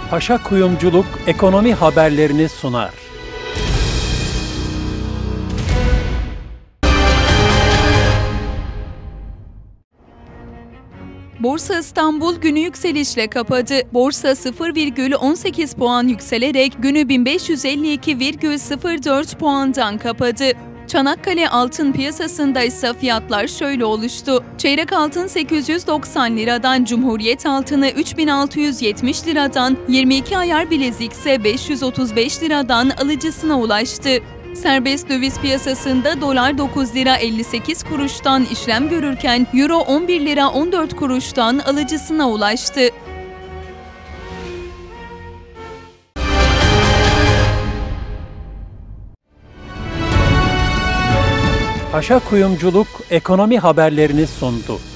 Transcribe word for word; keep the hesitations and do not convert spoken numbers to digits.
Paşa Kuyumculuk ekonomi haberlerini sunar. Borsa İstanbul günü yükselişle kapadı. Borsa sıfır virgül on sekiz puan yükselerek günü bin beş yüz elli iki virgül sıfır dört puandan kapadı. Çanakkale altın piyasasında ise fiyatlar şöyle oluştu. Çeyrek altın sekiz yüz doksan liradan, Cumhuriyet altını üç bin altı yüz yetmiş liradan, yirmi iki ayar bilezik ise beş yüz otuz beş liradan alıcısına ulaştı. Serbest döviz piyasasında dolar dokuz lira elli sekiz kuruştan işlem görürken euro on bir lira on dört kuruştan alıcısına ulaştı. Paşa Kuyumculuk ekonomi haberlerini sundu.